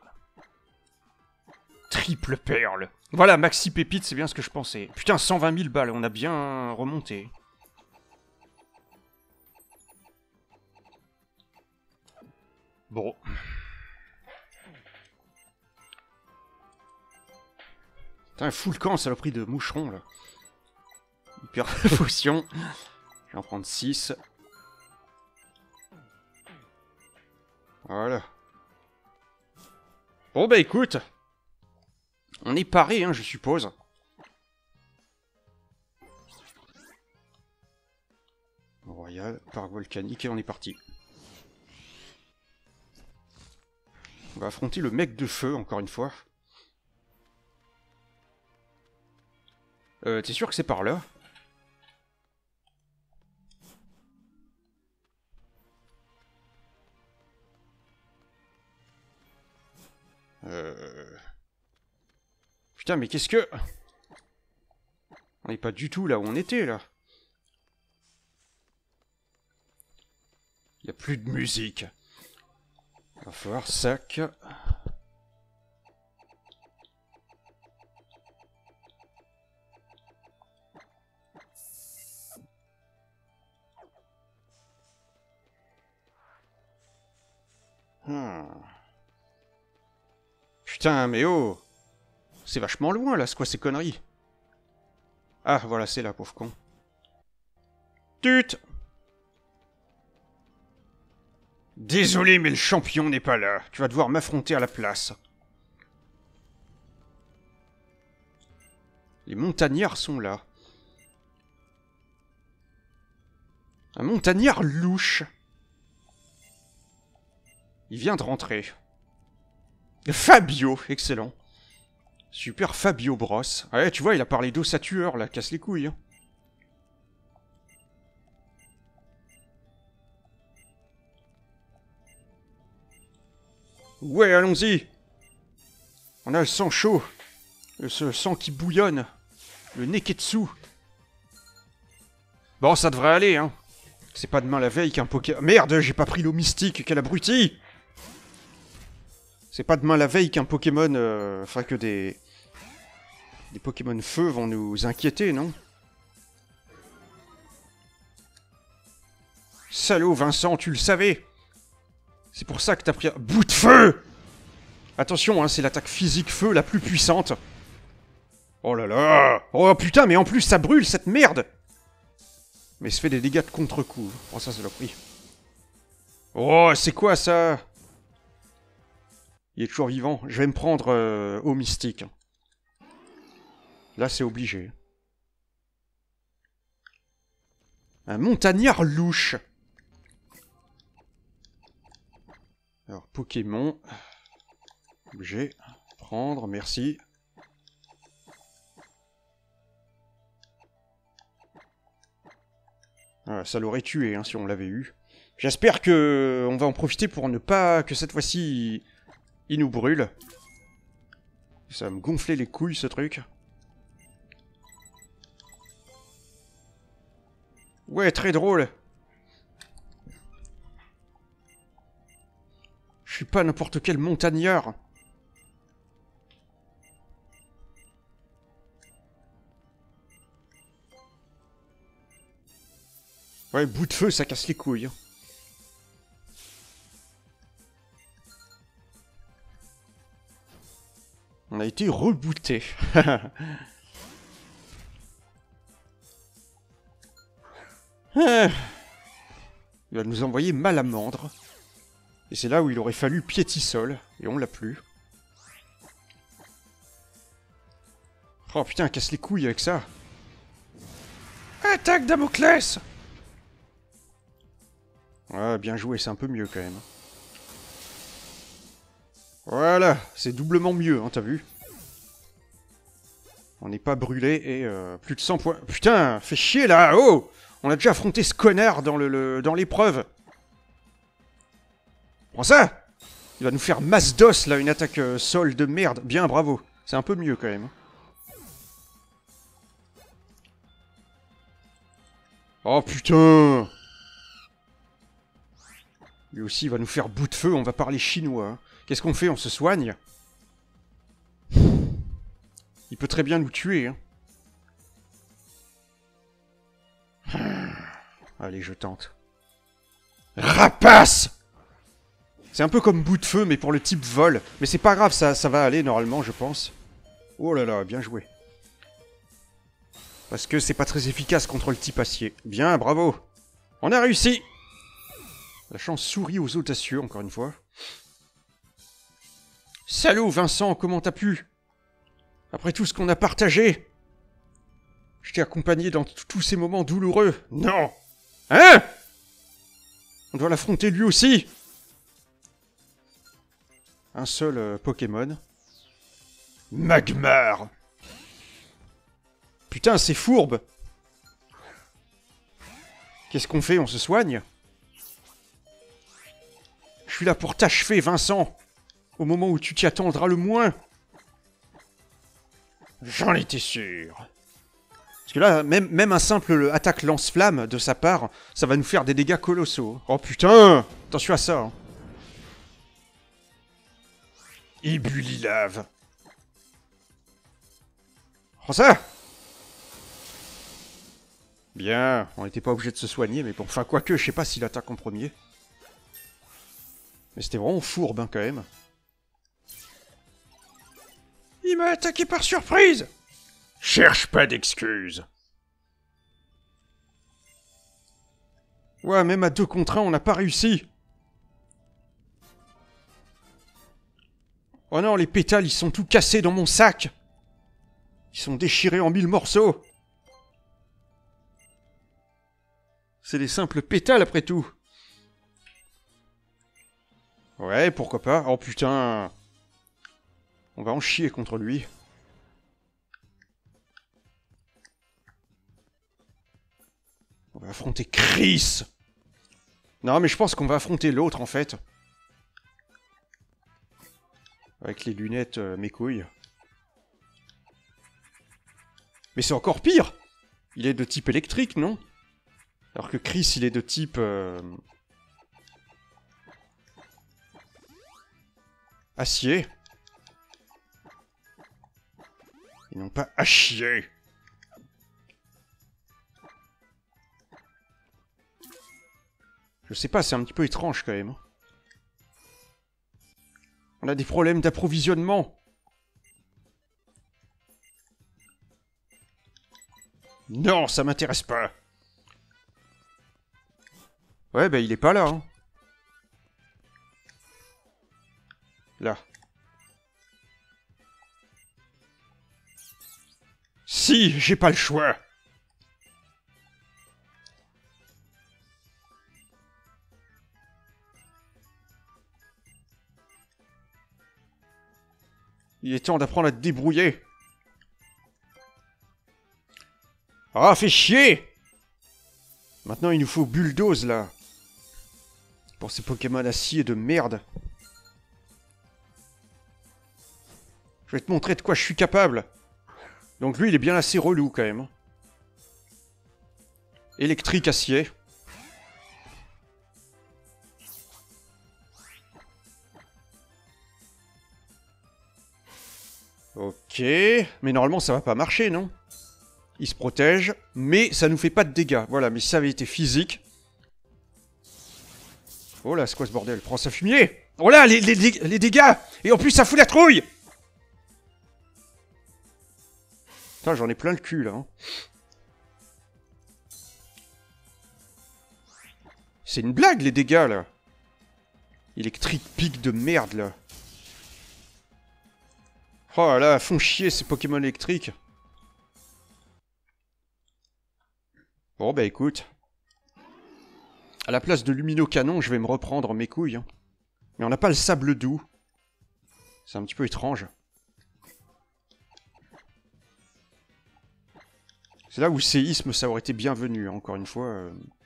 Triple perle. Voilà, maxi pépite, c'est bien ce que je pensais. Putain, 120 000 balles, on a bien remonté. Bon. Putain, full camp, saloperie de moucheron, là. Hyper potion. Je vais en prendre 6. Voilà. Bon bah écoute, on est paré, hein, je suppose. Royal, parc volcanique, et on est parti. On va affronter le mec de feu, encore une fois. T'es sûr que c'est par là? Putain, mais qu'est-ce que... On n'est pas du tout là où on était, là. Il n'y a plus de musique. Il va falloir sac. Putain, mais oh! C'est vachement loin, là, c'est quoi ces conneries? Ah, voilà, c'est là, pauvre con. Tut! Désolé, mais le champion n'est pas là. Tu vas devoir m'affronter à la place. Les montagnards sont là. Un montagnard louche. Il vient de rentrer. Fabio, excellent. Super Fabio Bros. Ouais, tu vois, il a parlé d'ossature, là, casse les couilles. Hein. Ouais, allons-y. On a le sang chaud. Ce sang qui bouillonne. Le neketsu. Bon, ça devrait aller, hein. C'est pas demain la veille qu'un Pokémon... Merde, j'ai pas pris l'eau mystique, quel abruti! C'est pas demain la veille qu'un Pokémon... Enfin, que des Pokémon feu vont nous inquiéter, non? Salaud, Vincent, tu le savais! C'est pour ça que t'as pris un bout de feu! Attention, hein, c'est l'attaque physique feu la plus puissante. Oh là là! Oh putain, mais en plus ça brûle cette merde! Mais ça fait des dégâts de contre-coup. Oh ça l'a pris. Oh, c'est quoi ça? Il est toujours vivant. Je vais me prendre au mystique. Là c'est obligé. Un montagnard louche. Alors, Pokémon. Obligé. Prendre, merci. Ah, ça l'aurait tué hein, si on l'avait eu. J'espère que on va en profiter pour ne pas que cette fois-ci il nous brûle. Ça va me gonfler les couilles ce truc. Ouais, très drôle. Je suis pas n'importe quel montagnard. Ouais, bout de feu, ça casse les couilles. On a été rebooté. Il va nous envoyer Malamandre. Et c'est là où il aurait fallu Piétisol. Et on l'a plus. Oh putain, casse les couilles avec ça. Attaque Damoclès! Ouais, bien joué, c'est un peu mieux quand même. Voilà, c'est doublement mieux, hein, t'as vu? On n'est pas brûlé et plus de 100 points. Putain, fais chier là! Oh! On a déjà affronté ce connard dans l'épreuve. Prends ça! Il va nous faire masse d'os là, une attaque sol de merde. Bien, bravo. C'est un peu mieux quand même. Oh putain! Lui aussi, il va nous faire bout de feu, on va parler chinois. Hein. Qu'est-ce qu'on fait? On se soigne? Il peut très bien nous tuer. Hein. Allez, je tente. Rapace! C'est un peu comme bout de feu, mais pour le type vol. Mais c'est pas grave, ça va aller normalement, je pense. Oh là là, bien joué. Parce que c'est pas très efficace contre le type acier. Bien, bravo. On a réussi! La chance sourit aux audacieux, encore une fois. Salut Vincent, comment t'as pu? Après tout ce qu'on a partagé, je t'ai accompagné dans tous ces moments douloureux. Non! Hein? On doit l'affronter lui aussi! Un seul Pokémon. Magmar! Putain, c'est fourbe! Qu'est-ce qu'on fait? On se soigne? Je suis là pour t'achever, Vincent! Au moment où tu t'y attendras le moins! J'en étais sûr! Parce que là, même un simple attaque lance-flamme de sa part, ça va nous faire des dégâts colossaux. Oh putain! Attention à ça! Hein. Ibulilave! Prends ça! Bien, on n'était pas obligé de se soigner, mais bon, enfin, quoique, je sais pas s'il attaque en premier. Mais c'était vraiment fourbe, hein, quand même. Il m'a attaqué par surprise! Cherche pas d'excuses. Ouais, même à 2 contre 1, on n'a pas réussi. Oh non, les pétales, ils sont tout cassés dans mon sac. Ils sont déchirés en 1000 morceaux. C'est des simples pétales, après tout. Ouais, pourquoi pas. Oh putain. On va en chier contre lui. On va affronter Chris. Non, mais je pense qu'on va affronter l'autre, en fait. Avec les lunettes, mes couilles. Mais c'est encore pire. Il est de type électrique, non? Alors que Chris, il est de type... acier. Et non pas à chier. Je sais pas, c'est un petit peu étrange quand même. On a des problèmes d'approvisionnement. Non, ça m'intéresse pas. Ouais, bah il est pas là, hein. Là. Si, j'ai pas le choix. Il est temps d'apprendre à te débrouiller. Ah, fais chier! Maintenant, il nous faut bulldoze, là. Pour ces Pokémon acier de merde. Je vais te montrer de quoi je suis capable. Donc lui, il est bien assez relou, quand même. Électrique acier. Ok. Mais normalement, ça va pas marcher, non? Il se protège, mais ça nous fait pas de dégâts. Voilà, mais si ça avait été physique... Oh là, c'est quoi ce bordel? Prends sa fumier! Oh là, les dégâts! Et en plus, ça fout la trouille! Putain, j'en ai plein le cul, là. Hein. C'est une blague, les dégâts, là. Électrique pique de merde, là. Oh là, font chier, ces Pokémon électriques. Bon, bah écoute. À la place de Lumino-Canon, je vais me reprendre mes couilles. Hein. Mais on n'a pas le sable doux. C'est un petit peu étrange. C'est là où séisme, ça aurait été bienvenu, hein, encore une fois.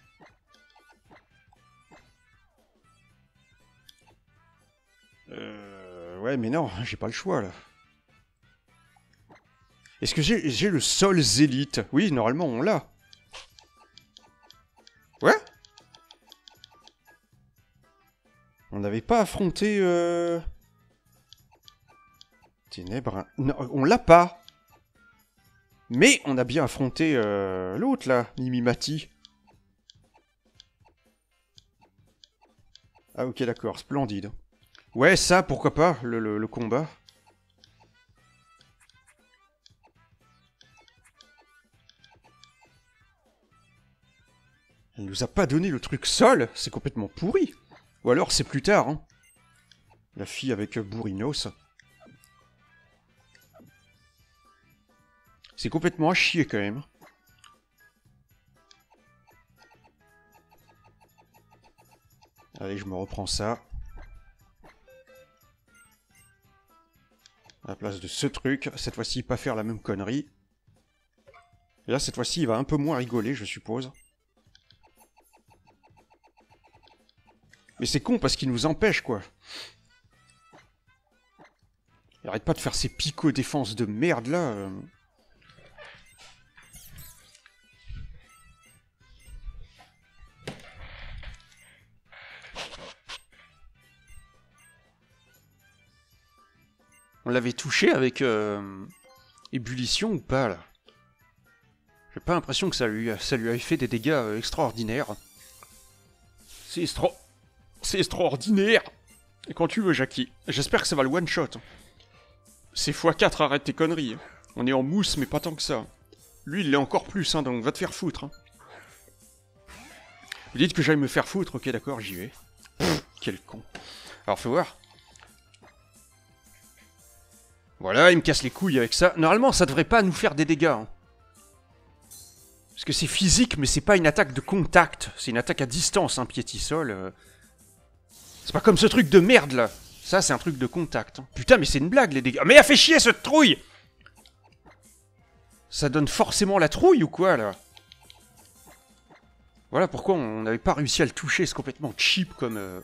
Ouais, mais non, j'ai pas le choix, là. Est-ce que j'ai le sol zélite? Oui, normalement, on l'a. Ouais? On n'avait pas affronté... Ténèbres... Non, on l'a pas. Mais on a bien affronté l'autre, là, Mimimati. Ah ok, d'accord, splendide. Ouais, ça, pourquoi pas, le combat. Elle nous a pas donné le truc sol, c'est complètement pourri. Ou alors c'est plus tard, hein. La fille avec Bourrinos. C'est complètement à chier quand même. Allez, je me reprends ça. À la place de ce truc, cette fois-ci, pas faire la même connerie. Et là, cette fois-ci, il va un peu moins rigoler, je suppose. Mais c'est con parce qu'il nous empêche, quoi. Il arrête pas de faire ces picots défense de merde, là. On l'avait touché avec ébullition ou pas, là? J'ai pas l'impression que ça lui avait fait des dégâts extraordinaires. C'est extraordinaire! Et quand tu veux, Jackie. J'espère que ça va le one-shot. C'est x4, arrête tes conneries. On est en mousse, mais pas tant que ça. Lui, il l'est encore plus, hein, donc va te faire foutre. Hein. Vous dites que j'aille me faire foutre, ok, d'accord, j'y vais. Pff, quel con. Alors, fais voir. Voilà, il me casse les couilles avec ça. Normalement, ça devrait pas nous faire des dégâts. Hein. Parce que c'est physique, mais c'est pas une attaque de contact. C'est une attaque à distance, hein, piétisol. C'est pas comme ce truc de merde, là. Ça, c'est un truc de contact. Hein. Putain, mais c'est une blague, les dégâts. Mais elle a fait chier, cette trouille! Ça donne forcément la trouille, ou quoi, là? Voilà pourquoi on n'avait pas réussi à le toucher. C'est complètement cheap comme...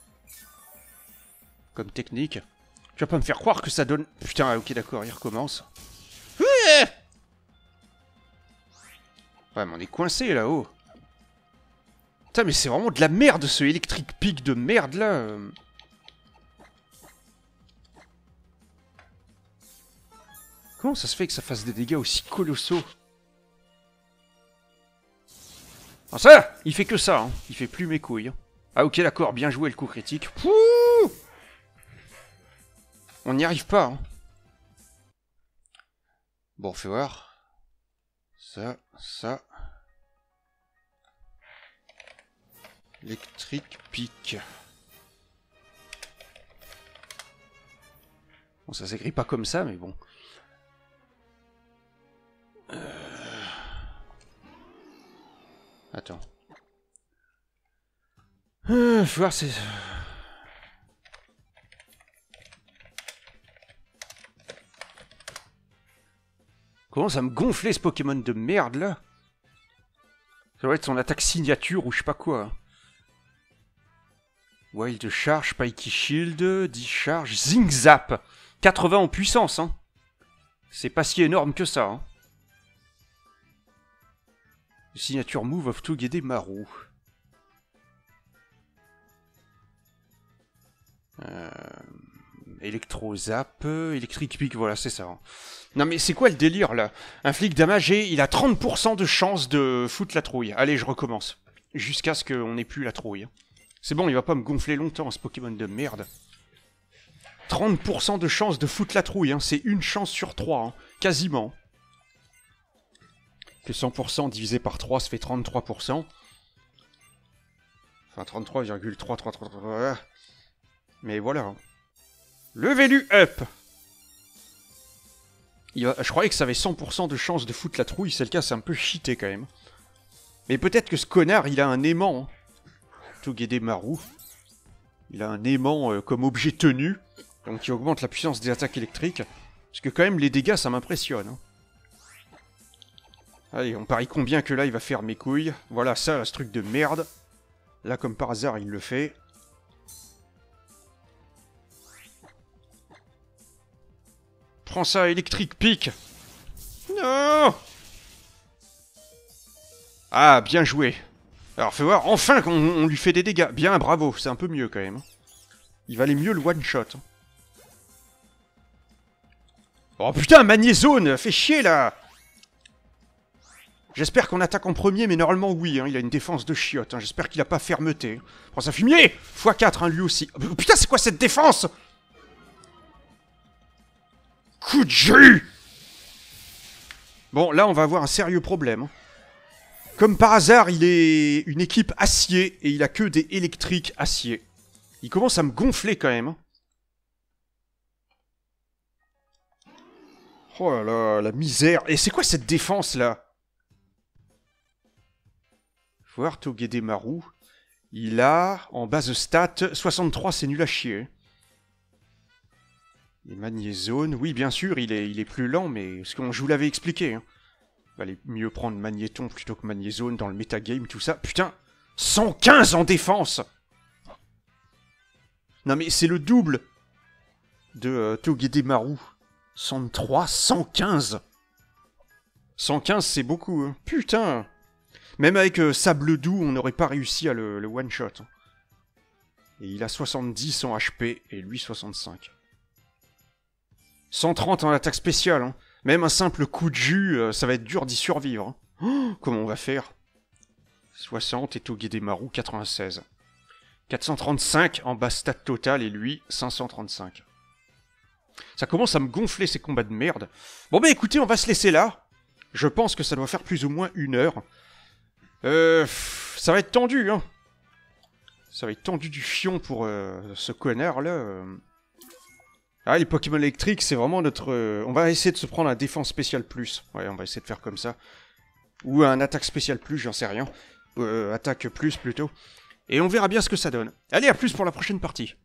comme technique. Tu vas pas me faire croire que ça donne... Putain, ok, d'accord, il recommence. Ouais, mais on est coincé, là-haut. Putain, mais c'est vraiment de la merde, ce électrique pic de merde, là. Comment ça se fait que ça fasse des dégâts aussi colossaux? Ah ça, il fait que ça, hein. Il fait plus mes couilles. Hein. Ah ok, d'accord, bien joué le coup critique. Pouh, on n'y arrive pas. Hein. Bon, fais voir. Ça. Électrique pique. Bon, ça s'écrit pas comme ça, mais bon. Attends. Faut voir, c'est... Comment ça me gonfler ce Pokémon de merde là? Ça doit être son attaque signature ou je sais pas quoi. Wild Charge, Pikey Shield, 10 charges, Zing Zap 80 en puissance, hein. C'est pas si énorme que ça, hein. Signature Move of Togedemaru. Electro Zap, Electric Pick, voilà, c'est ça. Hein. Non mais c'est quoi le délire là? Un flic damagé, il a 30% de chance de foutre la trouille. Allez, je recommence. Jusqu'à ce qu'on n'ait plus la trouille. C'est bon, il va pas me gonfler longtemps, ce Pokémon de merde. 30% de chance de foutre la trouille, hein. C'est une chance sur 3, hein. Quasiment. Que 100% divisé par 3, ça fait 33%. Enfin, 33,333. Mais voilà. Hein. Levez-lui up! Je croyais que ça avait 100% de chance de foutre la trouille, c'est le cas, c'est un peu cheaté quand même. Mais peut-être que ce connard, il a un aimant. Hein. Togedemaru. Il a un aimant comme objet tenu, donc qui augmente la puissance des attaques électriques. Parce que quand même, les dégâts, ça m'impressionne. Hein. Allez, on parie combien que là, il va faire mes couilles. Voilà, ça, ce truc de merde. Là, comme par hasard, il le fait. Prends ça, électrique pique. Non! Ah, bien joué. Alors, fais voir, enfin qu'on lui fait des dégâts. Bien, bravo, c'est un peu mieux quand même. Il valait mieux le one-shot. Oh putain, Magnézone, fais chier là! J'espère qu'on attaque en premier, mais normalement oui, hein, il a une défense de chiotte. Hein, j'espère qu'il a pas fermeté. Prends ça, fumier! x4, hein, lui aussi. Oh, putain, c'est quoi cette défense? Coup de jus! Bon, là, on va avoir un sérieux problème. Hein. Comme par hasard, il est une équipe acier et il a que des électriques acier. Il commence à me gonfler quand même. Oh là là, la misère. Et c'est quoi cette défense là? Faut voir Togedemaru. Il a, en base stat, 63, c'est nul à chier. Et Magnézone, oui bien sûr, il est plus lent, mais ce que je vous l'avais expliqué. Hein. Il valait mieux prendre Magnéton plutôt que Magnézone dans le metagame, tout ça. Putain, 115 en défense! Non mais c'est le double de Togedemaru. 103, 115! 115 c'est beaucoup, hein. Putain! Même avec Sable Doux, on n'aurait pas réussi à le one-shot. Hein. Et il a 70 en HP, et lui 65. 130 en attaque spéciale, hein. Même un simple coup de jus, ça va être dur d'y survivre. Hein. Oh, comment on va faire? 60 et Togedemaru 96. 435 en base stat total et lui 535. Ça commence à me gonfler ces combats de merde. Bon bah écoutez, on va se laisser là. Je pense que ça doit faire plus ou moins 1 heure. Ça va être tendu, hein. Ça va être tendu du fion pour ce connard là. Ah, les Pokémon électriques, c'est vraiment notre... on va essayer de se prendre un défense spéciale plus. Ouais, on va essayer de faire comme ça. Ou un attaque spéciale plus, j'en sais rien. Attaque plus, plutôt. Et on verra bien ce que ça donne. Allez, à plus pour la prochaine partie.